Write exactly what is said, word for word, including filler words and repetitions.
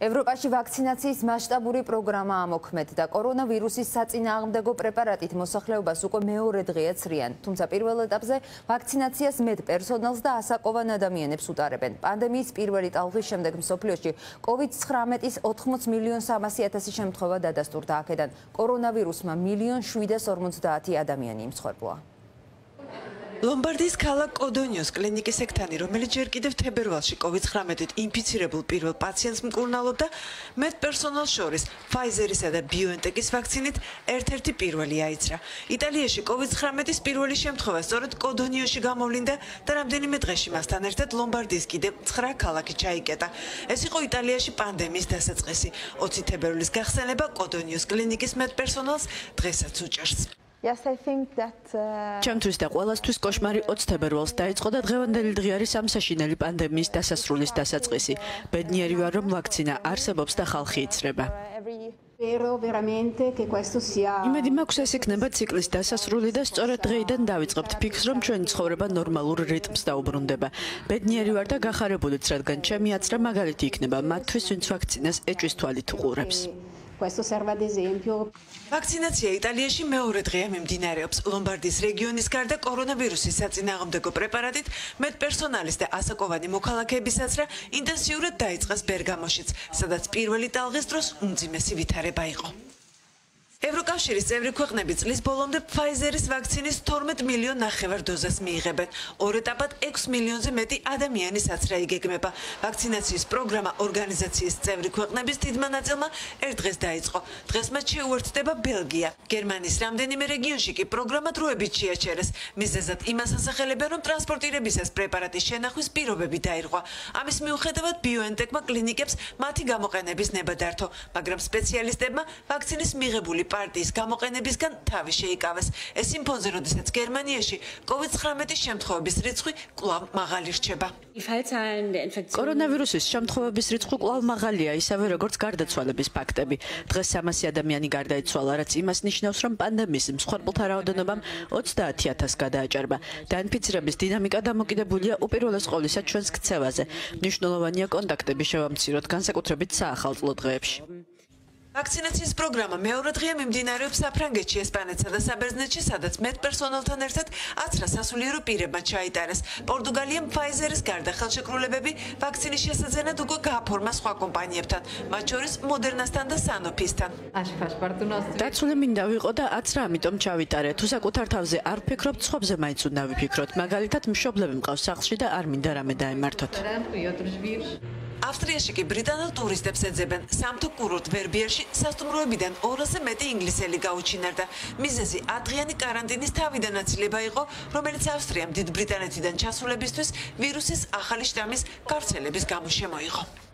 ევროპაში ვაქცინაციის მასშტაბური პროგრამა ამოქმედდა. კორონავირუსის საწინააღმდეგო პრეპარატით მოსახლეობას უკვე მეორე დღეა ცრიან. თუმცა პირველ ეტაპზე ვაქცინაციას მეტ პერსონალს და ასაკოვან ადამიანებს უტარებენ. პანდემიის პირველი ტალღის შემდეგ მსოფლიოში კოვიდ ცხრამეტის ოთხმოც მილიონ სამასი ათასი შემთხვევა დადასტურდა. აქედან კორონავირუსმა მილიონ შვიდას ორმოცდაათი ადამიანი იმსხვერპლა. ლომბარდიის ქალაქ კოდონიოს კლინიკის ექთანი, რომელიც ჯერ კიდევ თებერვალში კოვიდ ცხრამეტით ინფიცირებულ პირველ პაციენტს მკურნალობდა, მეტ პერსონალს შორის ფაიზერისა და ბიოენტეკის ვაქცინით ერთ-ერთი პირველი აიცრა. იტალიაში კოვიდ ცხრამეტის პირველი შემთხვევა სწორედ კოდონიოში გამოვლინდა და რამდენიმე დღეში მასთან ერთად ლომბარდიის კიდევ ცხრა ქალაქი ჩაიკეტა. ეს იყო იტალიაში პანდემიის დასაწყისი. ოცი თებერვლის გახსენება კოდონიოს კლინიკის მეტ პერსონალს დღესაც უჭერს. Yes, I think that ჩემთვის და ყველასთვის კოშმარი ოცი თებერვალს დაიწყო და დღევანდელი დღე არის ამ საშინელი პანდემიის დასასრულის დასაწყისი. ბედნიერი ვარ, რომ ვაქცინა არსებობს და ხალხი იცრება. იმედი მაქვს, ეს იქნება ციკლის დასასრული და სწორედ დღეიდან დავიწყებთ ფიქრს, რომ ჩვენი ცხოვრება ნორმალურ რიტმს დაუბრუნდება. ბედნიერი ვარ და გახარებულიც, რადგან ჩემი აცრა მაგალითი იქნება მათთვის, ვინც ვაქცინას ეჭვის თვალით უყურებს. ვაქცინაცია იტალიაში მეორე დღეა მიმდინარეობს. ლომბარდიის რეგიონის გარდა კორონავირუსის საწინააღმდეგო პრეპარატით მეტ პერსონალის და ასაკოვანი მოქალაქეების აცრა ინტენსიურად დაიწყეს ბერგამოშიც, სადაც პირველი ტალღის დროს უმძიმესი ვითარება იყო. ევროკავშირის წევრი ქვეყნები წლის ბოლომდე ფაიზერის ვაქცინის თორმეტ მილიონ ნახევარ დოზას მიიღებენ. ორ ეტაპად ექვს მილიონზე მეტი ადამიანის აცრა იგეგმება. ვაქცინაციის პროგრამა ორგანიზაციის წევრი ქვეყნების დიდმა ნაწილმა ერთ დღეს დაიწყო. დღეს მათ შეუერთდება ბელგია. გერმანიის რამდენიმე რეგიონში კი პროგრამა დროებით შეაჩერეს. მიზეზად იმას ასახელებენ, რომ ტრანსპორტირებისას პრეპარატის შენახვის პირობები დაირღვა. ამის მიუხედავად ბიოენტეკმა კლინიკებს მათი გამოყენების ნება დართო, მაგრამ სპეციალისტებმა ვაქცინის მიღებული პარტიის გამოყენებისგან თავი შეიკავეს. ეს იმ ფონზე, როდესაც გერმანიაში კოვიდ ცხრამეტის შემთხვევების რიცხვი კვლავ მაღალი რჩება. კორონავირუსის შემთხვევების რიცხვი კვლავ მაღალია, ისევე როგორც გარდაცვალების ფაქტები. დღეს სამასი ადამიანი გარდაიცვალა, რაც იმას ნიშნავს, რომ პანდემიის მსხვერპლთა რაოდენობამ ოცდაათი ათასს გადააჭარბა. დაინფიცირების დინამიკა დამოკიდებულია უპირველეს ყოვლისა ჩვენს ქცევაზე. მნიშვნელოვანია კონტაქტები შევამციროთ, განსაკუთრებით საახალწლო დღეებში. ვაქცინაციის პროგრამა მეორე დღეა მიმდინარეობს საფრანგეთში, ესპანეთსა და საბერძნეთში, სადაც მეტ პერსონალთან ერთად აცრა სასულიერო პირებმა ჩაიტარეს. პორტუგალიამ ფაიზერის გარდა ხელშეკრულებები ვაქცინის შესაძენად უკვე გააფორმა სხვა კომპანიებთან, მათ შორის მოდერნასთან და სანოფისთან. დაცული მინდა ვიყო და აცრა ამიტომ ჩავიტარე. თუ საკუთარ თავზე არ ვფიქრობთ, სხვებზე მაინც უნდა ვიფიქროთ. მაგალითად, მშობლები მყავს სახლში და არ მინდა რამე დაემართოთ. ავსტრიაში კი ბრიტანელ ტურისტებს ეძებენ. სამთო კურორტ ვერბიერში სასტუმროებიდან ორასზე მეტი ინგლისელი გაუჩინარდა. მიზეზი ათდღიანი კარანტინის თავიდან აცილება იყო, რომელიც ავსტრიამ დიდ ბრიტანეთიდან ჩასულებისთვის ვირუსის ახალი შტამის გავრცელების გამო შემოიღო.